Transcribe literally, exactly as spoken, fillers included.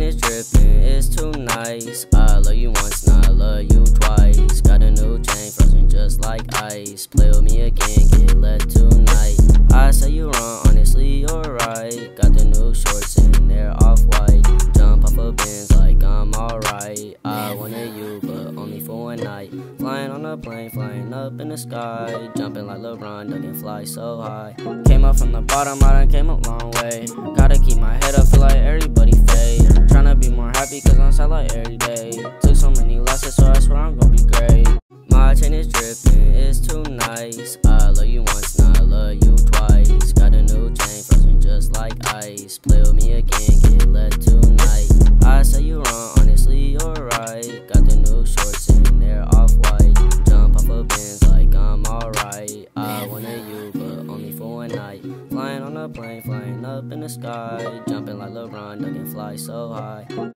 chain is dripping, it's too nice. I love you once, now I love you twice. Got a new chain, frozen just like ice. Play with me again, get let tonight. I say you wrong, honestly you're right. Got the new shorts and they're off-white. Jump off a Benz like I'm alright. I wanted you, but only for one night. Flying on a plane, flying up in the sky. Jumping like LeBron, ducking fly so high. Came up from the bottom, I done came a long way. Gotta keep my head up, feel like everybody fade. Tryna be more happy cause I'm sad like every day. Took so many losses, so I swear I'm gonna be great. My chain is dripping, it's too nice. I love you once, now I love you twice. Got a new chain, frozen just like ice. Play with me again, get let tonight. I say you wrong, honestly you're right. Got the new shorts and they're off-white. Jump off a Benz like I'm alright. I wanted you, but only for one night. Flying on a plane, flying up in the sky. Jumping like LeBron, ducking fly so high.